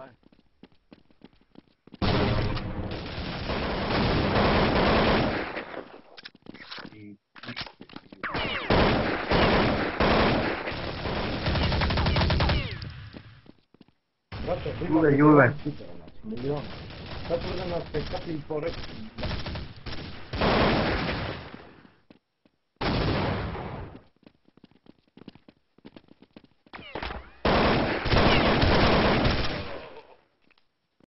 Давай. Juve, Juve. Milion. Sad ću da nas pekati i porek.